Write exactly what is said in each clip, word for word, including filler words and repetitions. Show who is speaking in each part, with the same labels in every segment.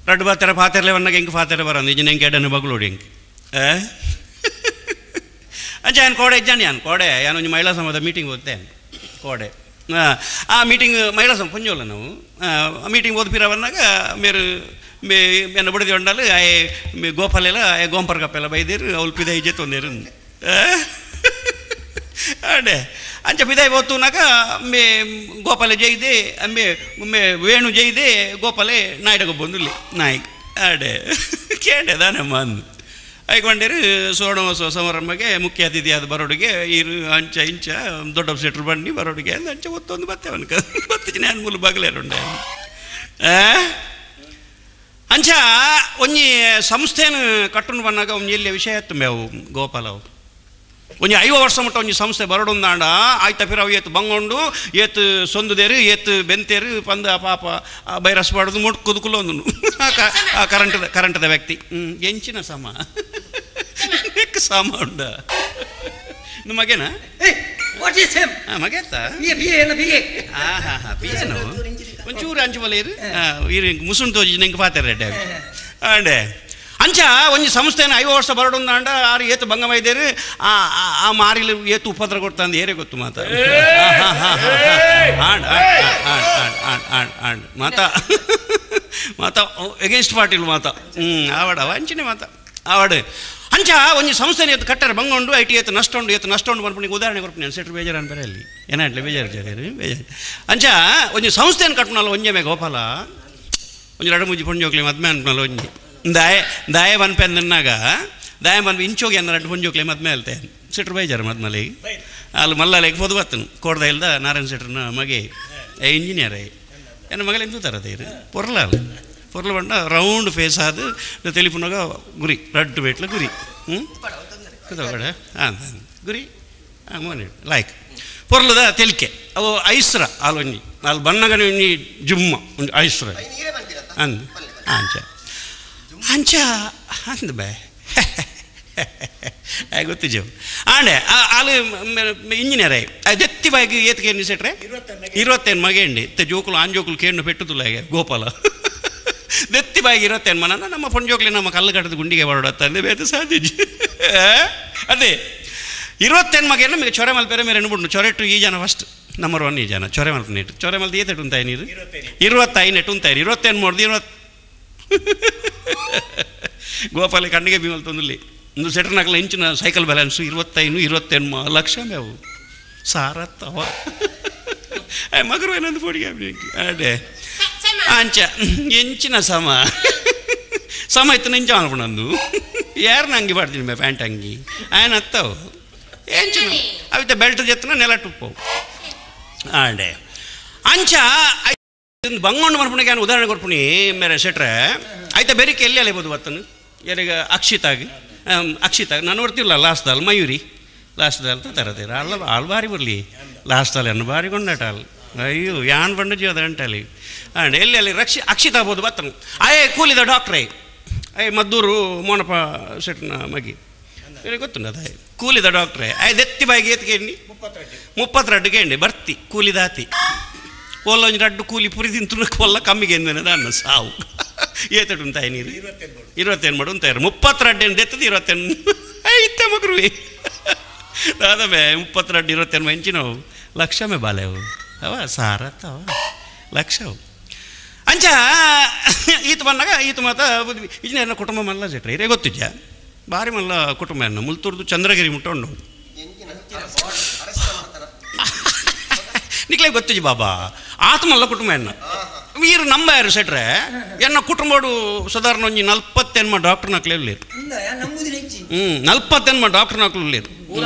Speaker 1: ರಡ್ಡು ಬಾತಾರೆ ಪಾತೆರ್ಲೆ ಬನ್ನಾಗ ಹೆಂಗೆ ಪಾತೆರೆ ಬರೋದು ಇಜನ ಹೆಂಗೆ ಎಡನ್ನು ಬಗ್ಲೋಡಿ ಹೆಂಗೆ ಅಂಚೆ ಏನು ಕೋಡೆ ಇದ್ದಾನೆ ನಾನು ಕೋಡೆ ಯಾನೊಂದು ಮಹಿಳಾ ಸಂಘದ ಮೀಟಿಂಗ್ ಹೋಗ್ತೇನೆ ಕೋಡೆ ಆ ಮೀಟಿಂಗ್ ಮಹಿಳಾ ಸಂಘ ಪಂಜೋಲ್ಲ ನಾವು ಆ ಮೀಟಿಂಗ್ ಓದ್ಪಿರ ಬಂದಾಗ ಮೇರು ಮೇ ಮೇನ ಬಡದಿ ಹೊಂಡಲು ಆಯ್ ಮೇ ಗೋಪಾಲೆಲ್ಲ ಆಯ್ ಗೋಂಪರ್ ಕಪ್ಪೆಲ್ಲ ಬೈದಿರು ಅವ್ಲು ಪಿದಾಯಿ ಜೆ ತೊಂದೇರು ಅಡೆ ಅಂಚ ಪಿದಾಯಿ ಓದ್ತುನಾಗ ಮೇ ಗೋಪಾಲೆ ಜೈದೆ ಮೇ ಮೇ ವೇಣು ಜೈದೆ ಗೋಪಾಲೆ ನಾಯ್ಡಗ ಬಂದು ನಾಯಿ ಅಡೆ ಕೇಡೆ ದಾನಮ್ಮ ಅಂದು ಐಕೊಂಡೇರು ಸೋಣೋತ್ಸವ ಸಮಾರಂಭಕ್ಕೆ ಮುಖ್ಯ ಅತಿಥಿ ಆದ ಬರೋಡಿಗೆ ಇರು ಅಂಚ ಇಂಚ ದೊಡ್ಡ ಸೆಟ್ರು ಬನ್ನಿ ಬರೋಡಿಗೆ ಅಂದ ಅಂಚ ಒತ್ತೊಂದು ಬತ್ತೆ ಅವನಿಗೆ ಬತ್ತು ಜನ ಮೂಲ ಬಾಗಿಲೇರುಂಡೆ ಅಂಚ ಒಂಜಿ ಸಂಸ್ಥೆನ ಕಟ್ಟುನು ಬನ್ನಾಗ ಒಂಜಿ ಎಲ್ಲಿ ವಿಷಯ ಎತ್ತು ಮೇವು ಗೋಪಾಲ ಅವು ಒಂಜಿ ಐವ ವರ್ಷ ಮಟ್ಟ ಒಂಜಿ ಸಂಸ್ಥೆ ಬರಡೊಂದಾಂಡ ಆಯ್ತ ಪಿರವು ಏತು ಬಂಗೊಂಡು ಏತು ಸೊಂದುದೇರು ಏತು ಬೆಂತೇರು ಪಂದ ಪಾಪ ಬೈರಸ್ ಬಾಡೋದು ಮುಟ್ ಕುದುಕುಲು ಒಂದು ಆ ಕರೆಂಟದ ಕರೆಂಟದ ವ್ಯಕ್ತಿ ಹ್ಞೂ ಎಂಚಿನ ಸಮ ಸಮ ಉಂಡ ನಿಮ್ಮ ಮಗೇನಾ ಹಾಂ ಮಗೇತ ಹಾಂ ಹಾಂ ಹಾಂ ಪೀಸನು ಒಂಚೂರು ಅಂಚು ಬಲ ಇರು ಇರು ಮುಸುಣ್ ತೋಜಿ ನಂಗೆ ಪಾತಾರೆ ರೆಡ್ಡಿ ಅಂಡೆ ಅಂಚ ಒಂಜಿ ಸಂಸ್ಥೆನ ಐವ ವರ್ಷ ಬರಡೊಂದಾಂಡ ಆರು ಏತು ಬಂಗಮೈದೇರು ಆ ಆ ಮಾರಿಲು ಏತು ಉಪದ್ರ ಕೊಡ್ತಂದು ಏರೇ ಗೊತ್ತು ಮಾತ ಆಂಡ್ ಆಂಡ್ ಆಂಡ್ ಆಂಡ್ ಮಾತ ಮಾತ ಎಗೇನ್ಸ್ಟ್ ಪಾರ್ಟಿಲ್ ಮಾತ ಹ್ಞೂ ಆವಾಡ ಅವ ಅಂಚಿನೇ ಮಾತ ಆವಾಡು ಅಂಚ ಒಂಜಿ ಸಂಸ್ಥೆನ ಎತ್ತು ಕಟ್ಟರೆ ಬಂಗೊಂಡು ಐ ಟಿ ಎತ್ತು ನಷ್ಟ ಉಂಡು ಎತ್ತು ನಷ್ಟ ಉಂಡು ಬರ್ಪು ಉದಾಹರಣೆ ಕೊಡ್ತೀನಿ ನಾನು ಸೆಟ್ರು ಬೇಜಾರು ಅನ್ಬೇರೆ ಅಲ್ಲಿ ಏನಾಡ್ಲಿ ಬೇಜಾರು ಜೇರಿ ಬೇಜಾರು ಅಂಚ ಒಂಜಿ ಸಂಸ್ಥೆನ ಕಟ್ಟುನಲ್ಲ ಒಂಜೆ ಗೋಪಾಲ ಒಂಜಿ ಎರಡು ಮುಜ್ಜಿ ಪುಂಜೋಕ್ಲಿ ಮದ್ಮೆ ಅನ್ಪನಲ್ಲ ಒಂಜಿ ದಾಯ ದಾಯ ಬನ್ಪೆಂದನ್ನಾಗ ದಾಯ ಬನ್ಪ ಇಂಚೋಗಿ ಅನ್ನ ಎರಡು ಪುಂಜೋಕ್ಲಿ ಮದ್ಮೆ ಅಲ್ತೆ ಸೆಟ್ರು ಬೇಜಾರು ಮದ್ಮಲಿ ಅಲ್ಲಿ ಮಲ್ಲಲೆಗೆ ಪೊದು ಬತ್ತನು ಕೋಡ್ದ ಇಲ್ದ ನಾರಾಯಣ ಸೆಟ್ರನ ಮಗೆ ಏ ಇಂಜಿನಿಯರೇ ಎನ್ನ ಮಗಲ ಎಂತ ತರದೇರು ಪೊರ್ಲ ಅಲ್ಲ ಪೊರ್ಲ ಬಂಡ ರೌಂಡ್ ಫೇಸ್ ಆದು ತೆಲಿಪುನಾಗ ಗುರಿ ರಡ್ಡು ಬೇಟ್ಲ ಗುರಿ ಹ್ಞೂ ಕಡೆ ಹಾಂ ಗುರಿ ಹಾಂ ಮೋನಿ ಲೈಕ್ ಪೊರ್ಲದ ತೆಲಿಕೆ ಅವು ಐಸ್ರ ಅಲ್ಲೊಂಜಿ ಅಲ್ಲಿ ಬನ್ನಗನ ಒಂಜಿ ಜುಮ್ಮ ಒಂದು ಐಸ್ರ ಅಂದ್ ಅಂಚ ಅಂಚ ಅಂದ್ ಬೇ ಗೊತ್ತು ಜೀವ ಆಂಡೆ ಅಲ್ಲಿ ಇಂಜಿನಿಯರ್ ದೆತ್ತಿ ಬಾಯಿಗೆ ಏತ್ಗೆ ಏನು ಸೆಟ್ರೆ ಇರುವತ್ತೇನು ಮಗೇಂಡಿ ತೆ ಜೋಕುಲು ಆಂಜೋಕುಲು ಕೇಂಡು ಪೆಟ್ಟುತ್ತಲ್ಲ ಹಾಗೆ ಗೋಪಾಲ ದೆತ್ತಿ ಬಾಯಿಗೆ ಇರುವತ್ತೇನು ಮನ ನಮ್ಮ ಪೊಂಜೋಕ್ಲಿ ನಮ್ಮ ಕಲ್ಲುಗಟ್ಟದ ಗುಂಡಿಗೆ ಬರೋಡತ್ತಂದೆ ಬೇತ ಸಾಧ್ಯ ಅದೇ ಇರುವತ್ತೇನು ಮಗೇನು ನಿಮಗೆ ಚೊರೆ ಮಲ್ಪೇರೆ ಮೇಲೆ ಎಣ್ಬಿಡ್ನು ಚೊರೆಟ್ಟು ಈ ಜನ ಫಸ್ಟ್ ನಂಬರ್ ಒನ್ ಈ ಜನ ಚೊರೆ ಮಲ್ಪ ನೀಟು ಚೊರೆ ಮಲ್ದು ಏತೆಟ್ಟು ಉಂತಾಯಿ ನೀರು ಇರುವತ್ತೈ ನೆಟ್ಟು ಉಂತಾಯಿ ಇರುವತ್ತೇನು ಮಾಡ್ದು ಇರುವತ್ತು ಗೋಪಾಲ ಕಣ್ಣಿಗೆ ಬೀಮಲ್ ತೊಂದಲ್ಲಿ ಒಂದು ಸೆಟ್ರ್ ನಾಲ್ಕಲ್ಲ ಇಂಚಿನ ಸೈಕಲ್ ಬ್ಯಾಲೆನ್ಸು ಇರುವತ್ತೈನು ಇರುವತ್ತೆನ್ನು ಲಕ್ಷ ಮೇವು ಸಾರತ್ತವ ಮಗರು ಏನೊಂದು ಪೋಡಿಗೆ ಅಡೆ ಅಂಚ ಎಂಚಿನ ಸಮ ಸಮ ಇತ್ತು ನಿಂಚ ಅನ್ಕೊಂಡಂದು ಯಾರನ್ನ ಅಂಗಿ ಮಾಡ್ತೀನಿ ಮೇ ಪ್ಯಾಂಟ್ ಅಂಗಿ ಆಯ್ನ ಹತ್ತವು ಎಂಚಿನ ಅವಿತ ಬೆಲ್ಟ್ ಜತ್ತನ ನೆಲ ಟುಪ್ಪವು ಆಡೆ ಅಂಚ ಬಂಗೊಂಡು ಮನ್ಪುಣಿಗೆ ಏನು ಉದಾಹರಣೆ ಕೊಡ್ಪುಣಿ ಮೇರೆ ಸೆಟ್ರೆ ಆಯ್ತಾ ಬೇರೆಕೆ ಎಲ್ಲಿ ಅಲೆಬೋದು ಬತ್ತನು ಯಾರಿಗೆ ಅಕ್ಷಿತಾಗಿ ಅಕ್ಷಿತಾಗಿ ನಾನು ನೋಡ್ತಿಲ್ಲ ಲಾಸ್ಟಲ್ಲಿ ಮಯೂರಿ ಲಾಸ್ಟಲ್ಲಿ ತರತೀರ ಅಲ್ಲ ಆಳು ಭಾರಿ ಬರಲಿ ಲಾಸ್ಟಲ್ಲಿ ಅನ್ನು ಭಾರಿ ಕೊಂಡಾಟ ಅಲ್ಲಿ ಅಯ್ಯೋ ಯಾನ್ ಬಂಡ ಜೀವದ ಗಂಟಲ್ಲಿ ಹಾಂ ಎಲ್ಲಿ ಅಲ್ಲಿ ರಕ್ಷಿ ಅಕ್ಷಿತ ಆಗ್ಬೋದು ಬತ್ತನು ಆಯೇ ಕೂಲಿದ ಡಾಕ್ಟ್ರೇ ಅಯ್ಯ ಮದ್ದೂರು ಮೋನಪ್ಪ ಸೆಟ್ನ ಮಗಿ ಇಲ್ಲಿ ಗೊತ್ತುಂಡ ಅದ ಕೂಲಿದ ಡಾಕ್ಟ್ರೇ ಆಯ್ ದೆತ್ತಿ ಬಾಯಿಗೆ ಏತ್ಕೇಂಡಿ ಮುಪ್ಪತ್ತು ರಡ್ಡುಗೆ ಎಂಡಿ ಬರ್ತಿ ಕೂಲಿದಾತಿ ಒಲ್ಲ ಒಂಜಿ ರಡ್ಡು ಕೂಲಿ ಪುರಿ ತಿಂತು ಒಲ್ಲ ಕಮ್ಮಿಗೆ ಎಂದನೆ ಅನ್ನ ಸಾವು ಏತಡು ಉಂತಾಯಿ ನೀರು ಇರುವತ್ತೇನು ಮಾಡು ಉಂತಾಯಿರು ಮುಪ್ಪತ್ತು ರಡ್ಡೇನು ದೆತ್ತದು ಇರುವತ್ತೇನು ಐತೆ ಮಗರುವೆ ದಾದಮೆ ಮುಪ್ಪತ್ತು ರಡ್ಡು ಇರುವತ್ತೇನು ಮೆಂಚಿನವು ಲಕ್ಷಮೆ ಬಾಲೆವು ಅವ ಸಾರತ್ತವ ಲಕ್ಷವು ಅಂಚ ಈತ ಬಂದಾಗ ಈತ ಮಾತ ಇಜನ ಕುಟುಂಬ ಮಲ್ಲ ಸೆಟ್ರೆ ಇರೇ ಗೊತ್ತಿಜ್ಜ ಭಾರಿ ಮಲ್ಲ ಕುಟುಂಬ ಅನ್ನ ಮುಲ್ತೂರ್ದು ಚಂದ್ರಗಿರಿ ಮುಟ್ಟೊಂಡು ನಿಕ್ಲೆ ಗೊತ್ತಿಜ್ಜ ಬಾಬಾ ಆತ ಮಲ್ಲ ಕುಟುಂಬ ಎನ್ನ ವೀರು ನಂಬ ಯಾರು ಸೆಟ್ರೆ ಎನ್ನ ಕುಟುಂಬಡು ಸಾಧಾರಣ ಒಂಜಿ ನಲ್ಪತ್ತೆನ್ಮ ಡಾಕ್ಟರ್ ನಕ್ಲೆ ಉಳ್ಳೇರು ಹ್ಞೂ ನಲ್ಪತ್ತೆನ್ಮ ಡಾಕ್ಟರ್ ನಕ್ಲು ಉಳ್ಳೇರು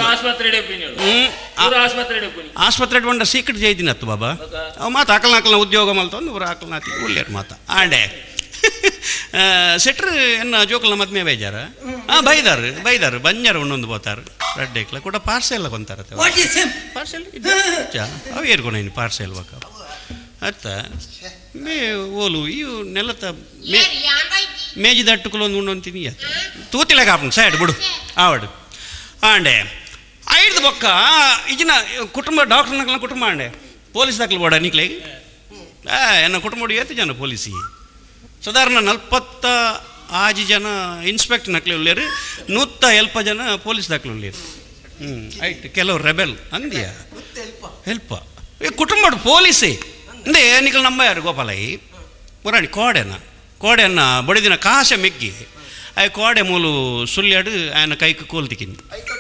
Speaker 1: ಆಸ್ಪತ್ರೆ ಬಂಡ ಸೀಕ್ರೆಟ್ ಜೈದಿನ ಹತ್ತು ಬಾಬಾ ಅವು ಮಾತು ಆಕಲ್ ನಾಲ್ಕಲ್ನ ಉದ್ಯೋಗ ಮಲ್ತಂದು ಇವ್ರು ಆಕಲ್ ನಾತಿ ಉಳ್ಳೇರು ಮಾತ ಆಂಡೆ ಸೆಟ್ರು ಎನ್ನ ಜೋಕಲ್ನ ಮದ್ಮೆ ಬೈಜಾರ ಹಾಂ ಬೈದಾರು ಬೈದಾರು ಬಂಜಾರು ಒಂದೊಂದು ಬೋತಾರು ರಡ್ಡೆಕ್ಲ ಕೂಡ ಪಾರ್ಸೆಲ್ ಕೊಂತಾರತ್ತೆ ಪಾರ್ಸೆಲ್ ಅವು ಏರ್ಕೊಂಡು ಪಾರ್ಸೆಲ್ ಬೇಕ ಅತ್ತ ಮೇ ಓಲು ಇವು ನೆಲತ ಮೇ ಮೇಜಿ ದಟ್ಟುಕಲು ಒಂದು ಉಂಡು ಅಂತೀನಿ ತೂತಿಲೆ ಕಾಪು ಸೈಡ್ ಬಿಡು ಆವಡು ಆಂಡೆ ಐದು ಬೊಕ್ಕ ಇಜಿನ ಕುಟುಂಬ ಡಾಕ್ಟರ್ ನಕಲ್ನ ಕುಟುಂಬ ಆಂಡೆ ಪೊಲೀಸ್ ದಾಖಲು ಬೋಡ ನಿಕ್ಲೆ ಎನ್ನ ಕುಟುಂಬ ಏತು ಜನ ಪೊಲೀಸಿ ಸಾಧಾರಣ ನಲ್ಪತ್ತ ಆಜು ಜನ ಇನ್ಸ್ಪೆಕ್ಟರ್ ನಕ್ಲಿ ಉಳ್ಳೇರು ನೂತ್ತ ಎಲ್ಪ ಜನ ಪೊಲೀಸ್ ದಾಖಲೆ ಉಳ್ಳೇರು. ಹ್ಞೂ ಆಯ್ತು ಕೆಲವು ರೆಬೆಲ್ ಅಂದ್ಯ ಹೆಲ್ಪ ಈ ಕುಟುಂಬ ಪೊಲೀಸೇ ಅಂದೇ ನಿಖಲ್ ನಮ್ಮ ಯಾರು ಗೋಪಾಲಯ್ಯ ಪುರಾಣಿ ಕೋಡೆನ ಕೋಡೆಯನ್ನ ಬಡಿದಿನ ಕಾಶ ಮೆಗ್ಗಿ ಆ ಕೋಡೆ ಮೂಲು ಸುಳ್ಳ್ಯಾಡು ఆయన ಕೈക്ക് ಕೋಲ್ ತಿಕ್ಕಿಂದು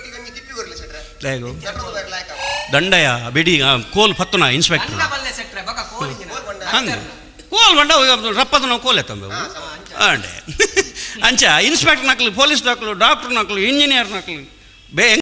Speaker 1: ದಂಡಯ ಬಿಡಿ ಕೋಲ್ ಪತ್ತುನ ಇನ್ಸ್ಪೆಕ್ಟರ್ ಕೋಲ್ ಬಂಡ ರಪ್ಪದ ನಾವು ಕೋಲ್ ಎತ್ತಂಬ ಅಂಡೆ ಅಂಚ ಇನ್ಸ್ಪೆಕ್ಟರ್ ನಕ್ಲು ಪೊಲೀಸ್ ನಕ್ಲು ಡಾಕ್ಟರ್ ನಕ್ಲು ಇಂಜಿನಿಯರ್ ನಕ್ಲು ಬೇ